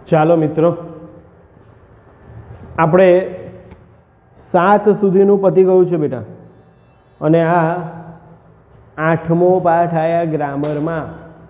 ચાલો મિત્રો, આપણે 7 સુધીનું પતી ગયું છે બેટા, અને આ 8મો પાઠ આવ્યા ગ્રામરમાં.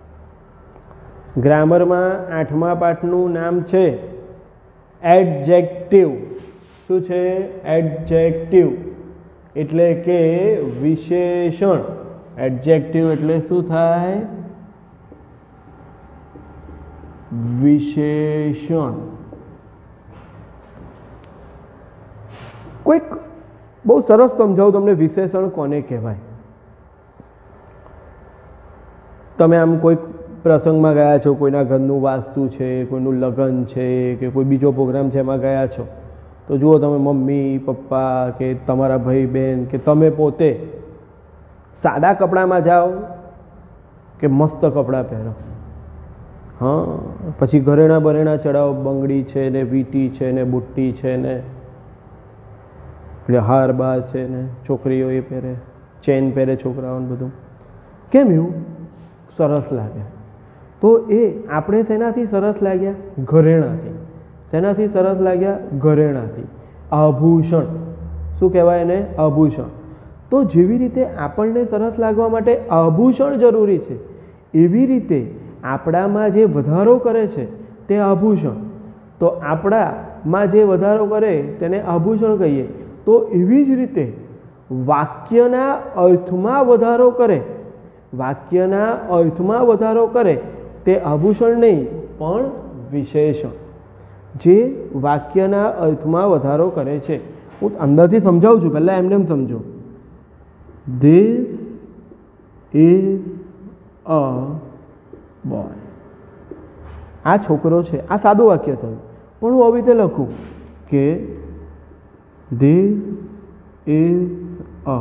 ગ્રામરમાં 8મા પાઠનું નામ છે એડજેક્ટિવ. શું છે? એડજેક્ટિવ એટલે કે વિશેષણ. એડજેક્ટિવ એટલે શું થાય? વિશેષણ. કોઈક બહુ સરસ સમજાવું તમને, વિશેષણ કોને કહેવાય. તમે આમ કોઈક પ્રસંગમાં ગયા છો, કોઈના ઘરનું વાસ્તુ છે, કોઈનું લગ્ન છે કે કોઈ બીજો પ્રોગ્રામ છે, એમાં ગયા છો, તો જુઓ તમે મમ્મી પપ્પા કે તમારા ભાઈ બહેન કે તમે પોતે સાદા કપડામાં જાઓ કે મસ્ત કપડાં પહેરો. હા, પછી ઘરેણા બરેણા ચડાવો, બંગડી છે ને વીંટી છે ને બુટ્ટી છે ને એટલે હાર બાર છે ને છોકરીઓ એ પહેરે, ચેન પહેરે છોકરાઓને બધું. કેમ એવું? સરસ લાગે. તો એ આપણે શેનાથી સરસ લાગ્યા? ઘરેણાથી. શેનાથી સરસ લાગ્યા? ઘરેણાથી. આભૂષણ. શું કહેવાય એને? આભૂષણ. તો જેવી રીતે આપણને સરસ લાગવા માટે આભૂષણ જરૂરી છે, એવી રીતે આપણામાં જે વધારો કરે છે તે આભૂષણ. તો આપણામાં જે વધારો કરે તેને આભૂષણ કહીએ. તો એવી જ રીતે વાક્યના અર્થમાં વધારો કરે, વાક્યના અર્થમાં વધારો કરે તે આભૂષણ નહીં પણ વિશેષણ, જે વાક્યના અર્થમાં વધારો કરે છે. હું અંદરથી સમજાવું છું, પહેલાં એમને એમ સમજો. This is a boy. આ છોકરો છે. આ સાદું વાક્ય થયું, પણ હું આવી રીતે લખું કે This is a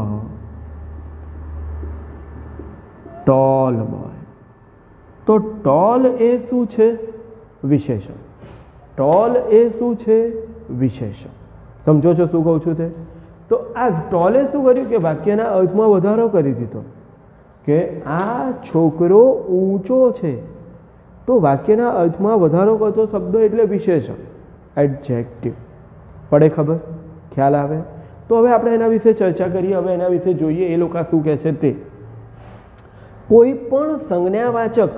tall boy. તો ટોલ એ શું છે? વિશેષણ. ટોલ એ શું છે? વિશેષણ. સમજો છો શું કહું છું તે? તો આ ટોલે શું કર્યું કે વાક્યના અર્થમાં વધારો કરી દીધો કે આ છોકરો ઊંચો છે. તો વાક્યના અર્થમાં વધારો કરતો શબ્દ એટલે વિશેષણ, એડજેક્ટિવ. પડે ખબર? ખ્યાલ આવે? તો હવે આપણે એના વિશે ચર્ચા કરીએ. હવે એના વિશે જોઈએ એ લોકો શું કહે છે તે. કોઈ પણ સંજ્ઞાવાચક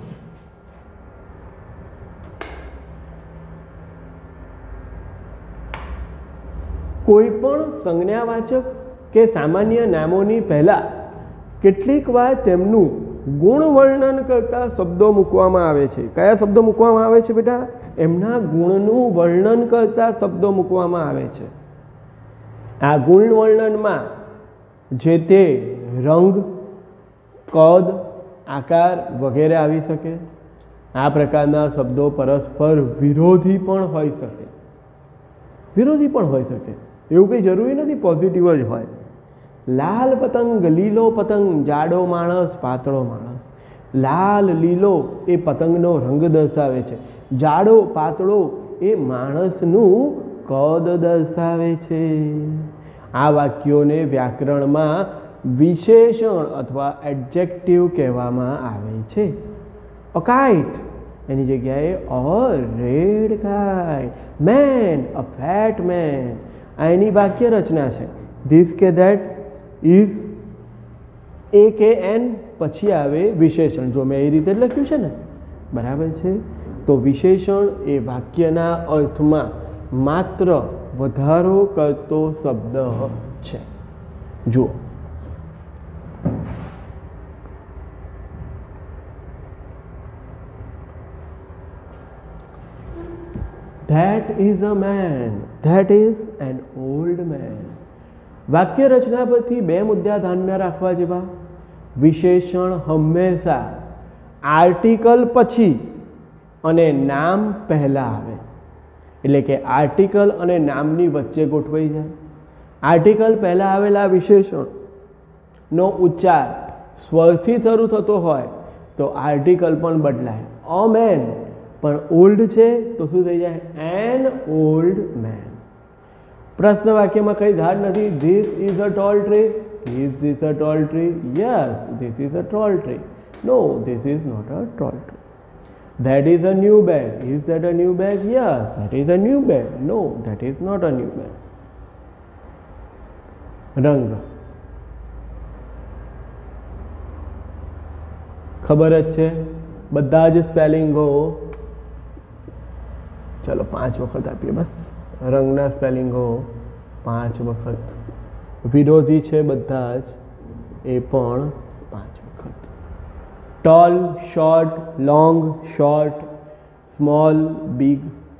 કે સામાન્ય નામોની પહેલા કેટલીક વાર તેમનું ગુણ વર્ણન કરતા શબ્દો મૂકવામાં આવે છે. કયા શબ્દો મૂકવામાં આવે છે બેટા? એમના ગુણનું વર્ણન કરતા શબ્દો મૂકવામાં આવે છે. આ ગુણ વર્ણનમાં જે તે રંગ, કદ, આકાર વગેરે આવી શકે. આ પ્રકારના શબ્દો પરસ્પર વિરોધી પણ હોઈ શકે. વિરોધી પણ હોઈ શકે, એવું કંઈ જરૂરી નથી પોઝિટિવ જ હોય. લાલ પતંગ, લીલો પતંગ, જાડો માણસ, પાતળો માણસ. લાલ લીલો એ પતંગનો રંગ દર્શાવે છે, જાડો પાતળો એ માણસનું કદ દર્શાવે છે. આ વાક્યોને વ્યાકરણમાં વિશેષણ અથવા એડજેક્ટિવ કહેવામાં આવે છે. અ કાઇટ એની જગ્યાએ a red kite. Man, a fat man. આ એની વાક્ય રચના છે. ધીસ કે ધેટ, ઇઝ, એ કે એન, પછી આવે વિશેષણ. જો મેં એ રીતે જ લખ્યું છે ને, બરાબર છે? તો વિશેષણ એ વાક્યના અર્થમાં માત્ર વધારો કરતો શબ્દ છે. જુઓ, That is a man. That is an old man. વાક્ય રચના પરથી બે મુદ્દા ધ્યાનમાં રાખવા જેવા. વિશેષણ હંમેશા આર્ટિકલ પછી અને નામ પહેલાં આવે. એટલે કે આર્ટિકલ અને નામની વચ્ચે ગોઠવાઈ જાય. આર્ટિકલ પહેલાં આવેલા વિશેષણનો ઉચ્ચાર સ્વરથી શરૂ થતો હોય તો આર્ટિકલ પણ બદલાય. અ મેન પણ ઓલ્ડ છે તો શું થઈ જાય? An old man. પ્રશ્ન વાક્યમાં કંઈ ધાર નથી. This is a tall tree. Is this a tall tree? Yes, this is a tall tree. No, this is not a tall tree. That is a new bag. Is that a new bag? Yes, that is a new bag. No, that is not a new bag. રંગ ખબર જ છે, બધા જ સ્પેલિંગો. ચલો 5 વખત આપીએ બસ. રંગના સ્પેલિંગો 5 વખત. વિરોધી છે બધા જ, એ પણ 5 વખત. Tall, short, long, short, small, big,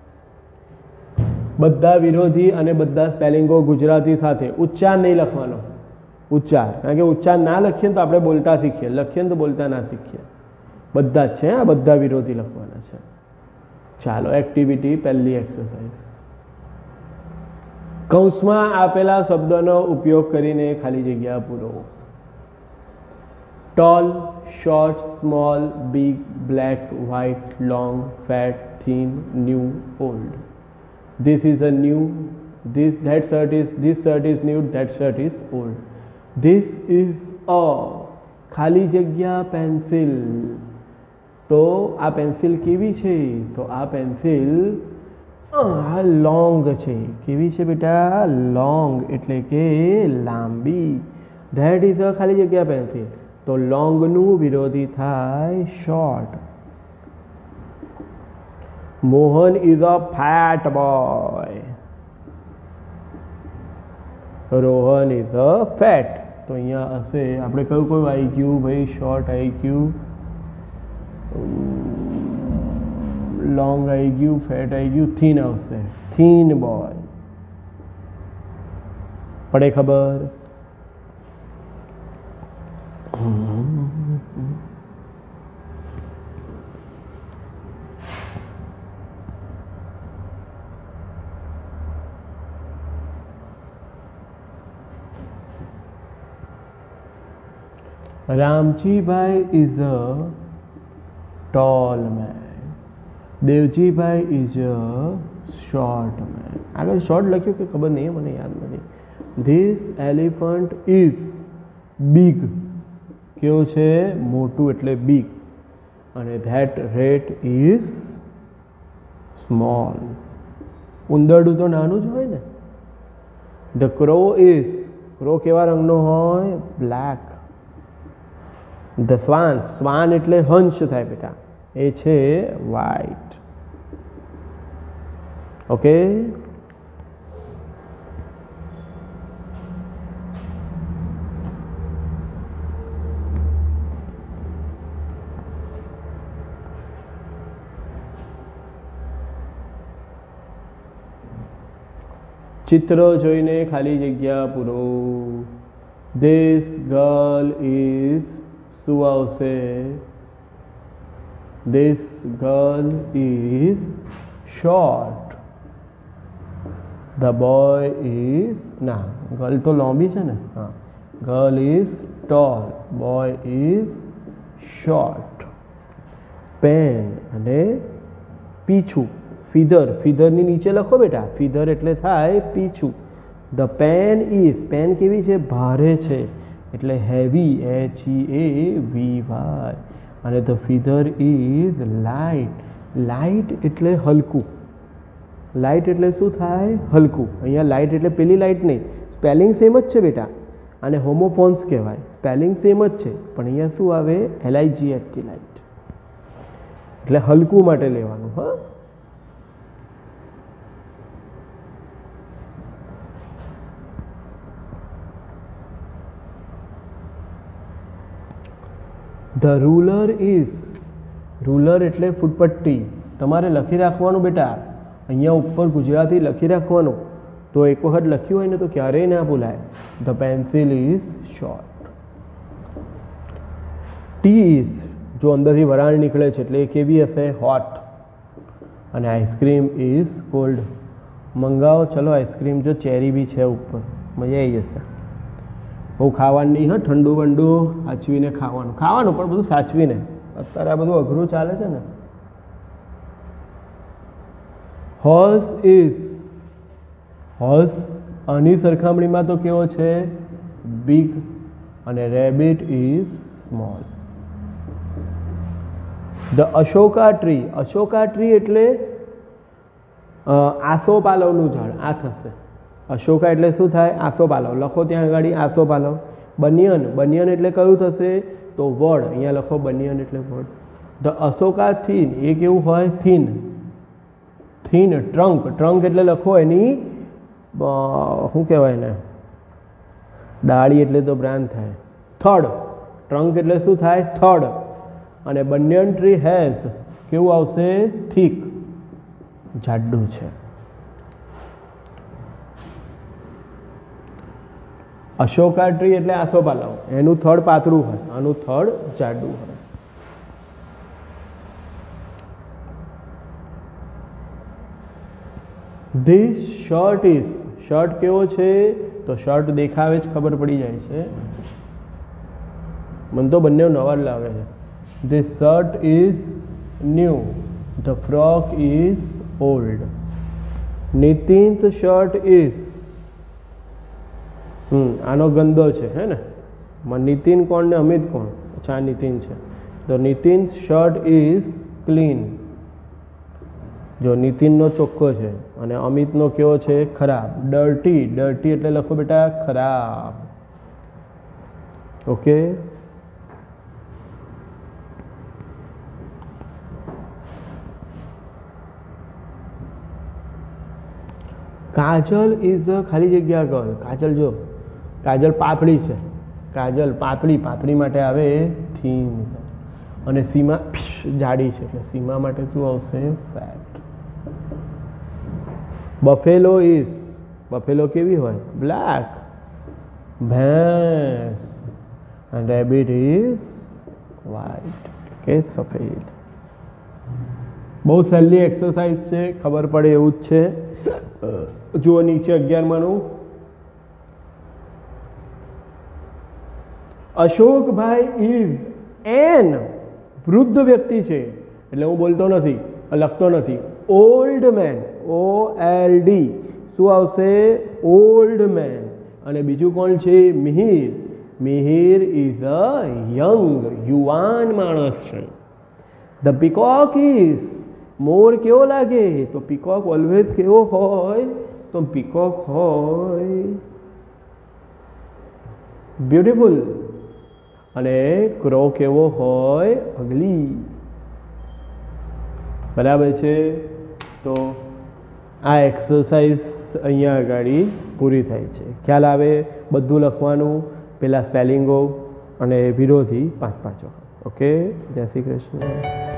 બધા વિરોધી અને બધા સ્પેલિંગો ગુજરાતી સાથે. ઉચ્ચાર નહીં લખવાનો, ઉચ્ચાર, કારણ કે ઉચ્ચાર ના લખીએ તો આપણે બોલતા શીખીએ, લખીએ તો બોલતા ના શીખીએ. બધા જ છે, આ બધા વિરોધી લખવાના છે. ચાલો એક્ટિવિટી, પહેલી એક્સરસાઇઝ. કૌંસમાં આપેલા શબ્દોનો ઉપયોગ કરીને ખાલી જગ્યા પૂરો. Tall, short, small, big, black, white, long, fat, thin, new, old. This is a new, this shirt is new, that shirt is old. This is a ખાલી જગ્યા પેન્સિલ. તો આ પેન્સિલ કેવી છે? તો આ પેન્સિલ લોંગ છે. કેવી છે બેટા? લોંગ એટલે કે લાંબી. ધેટ ઇઝ અ ખાલી જગ્યા પેન્સિલ. તો લોંગનું વિરોધી થાય short. Mohan is a fat boy. Rohan is a fat. તો અહીંયા હશે, આપણે કયું કયું આવી ગયું ભાઈ? શોર્ટ આવી ગયું, લોંગ આવી ગયું, ફેટ આવી ગયું, થીન આવશે. Thin boy. પડે ખબર? Ramjibai is a tall man. Devjibai is a short man. આગળ શોર્ટ લખ્યું કે ખબર નહીં, મને યાદ નથી. This elephant is big. કેવું છે? મોટું એટલે big. અને that rat is small. ઉંદરડું તો નાનું જ હોય ને. The crow is, crow કેવા રંગનો હોય? બ્લેક. ધ સ્વાન, સ્વાન એટલે હંસ થાય બેટા, એ છે વ્હાઇટ. ઓકે, ચિત્રો જોઈને ખાલી જગ્યા પૂરો. ધીસ ગર્લ ઇઝ, શું આવશે? This girl is short. The boy is, ના, girl તો લાંબી છે ને. હા, girl is tall, boy is short. Pen અને પીછું, ફીધર, ફીધરની નીચે લખો બેટા. ફીધર એટલે થાય પીછું. The pen is, પેન કેવી છે? ભારે છે એટલે હેવી, HEAVY. અને the feather is light. Light એટલે હલકું. લાઇટ એટલે શું થાય? હલકું. અહીંયા લાઇટ એટલે પેલી લાઇટ નહીં, સ્પેલિંગ સેમ જ છે બેટા. આને હોમોફોન્સ કહેવાય. સ્પેલિંગ સેમ જ છે પણ અહીંયા શું આવે? LIGHT, light. એટલે હલકું માટે લેવાનું. હા, ધ રૂલર ઇઝ, રૂલર એટલે ફૂટપટ્ટી. તમારે લખી રાખવાનું બેટા, અહીંયા ઉપર ગુજરાતી લખી રાખવાનું. તો એક વખત લખ્યું હોય ને તો ક્યારેય ના ભૂલાય. The pencil is short. Tea is, જો અંદરથી વરાળ નીકળે છે એટલે એ કેવી હશે? હોટ. અને આઈસ્ક્રીમ ઇઝ કોલ્ડ. મંગાવો ચલો આઈસ્ક્રીમ, જો ચેરી બી છે ઉપર, મજા આવી જશે. બહુ ખાવાનું નહીં, હા, ઠંડુ બંડુ સાચવીને ખાવાનું. ખાવાનું પણ બધું સાચવીને. અત્યારે આ બધું અઘરું ચાલે છે ને. હોર્સ ઇઝ, હોર્સ આની સરખામણીમાં તો કેવો છે? બિગ. અને rabbit is small. The Ashoka tree એટલે આસોપાલવનું ઝાડ. આ થશે અશોકા એટલે શું થાય? આસોપાલવ. લખો ત્યાં આગળ આસોપાલવ. બનિયન એટલે કયું થશે? તો વડ. અહીંયા લખો બનિયન એટલે વડ. ધ અશોકા થીન એ કેવું હોય? થીન. ટ્રંક એટલે લખો એની શું કહેવાય ને, ડાળી એટલે તો બ્રાન્ચ થાય. થડ. ટ્રંક એટલે શું થાય? થડ. અને બનિયન ટ્રી હેઝ કેવું આવશે? થીક, જાડું છે. અશોકા ટ્રી એટલે આસોપાલવ, એનું થડ પાતળું હોય, આનું થડ જાડું હોય. ધીસ શર્ટ ઇઝ, શર્ટ કેવો છે? તો શર્ટ દેખાવે જ ખબર પડી જાય છે. મને તો બંને નવા જ લાગે છે. This shirt is new, the frock is old. Nitin's shirt is, આનો ગંદો છે, હે ને? નીતિન કોણ ને અમિત કોણ? અચ્છા, આ નીતિન છે. તો નીતિન શર્ટ ઇઝ ક્લીન. જો નીતિનનો ચોખ્ખો છે અને અમિતનો કેવો છે? ખરાબ. ડર્ટી એટલે લખો બેટા ખરાબ. ઓકે. કાજલ ઇઝ અ ખાલી જગ્યા ગર્લ. કાજલ જો, કાજલ પાતળી છે. કાજલ પાતળી માટે આવે થીન. અને સીમા જાડી છે એટલે સીમા માટે શું આવશે? ફેટ. બફેલો ઇઝ, બફેલો કેવી હોય? બ્લેક. ભેંસ. અને રેબિટ ઇઝ વ્હાઇટ, કે સફેદ. બહુ સહેલી એક્સરસાઇઝ છે, ખબર પડે એવું જ છે. જુઓ નીચે 11માનું. અશોકભાઈ ઇઝ એન, વૃદ્ધ વ્યક્તિ છે એટલે હું બોલતો નથી, લખતો નથી. ઓલ્ડ મેન, OLD શું આવશે? Old man. અને બીજું કોણ છે? Mihir. Mihir is a young, યુવાન માણસ છે. ધ પીકોક ઇઝ, મોર કેવો લાગે? તો પીકોક ઓલવેઝ કેવો હોય? તો પીકોક હોય બ્યુટીફુલ. અને ક્રો કેવો હોય? અગલી. બરાબર છે. તો આ એક્સરસાઇઝ અહીંયા આગળ પૂરી થાય છે. ખ્યાલ આવે? બધું લખવાનું, પહેલાં સ્પેલિંગો અને વિરોધી 5 વખત. ઓકે. જય શ્રી કૃષ્ણ.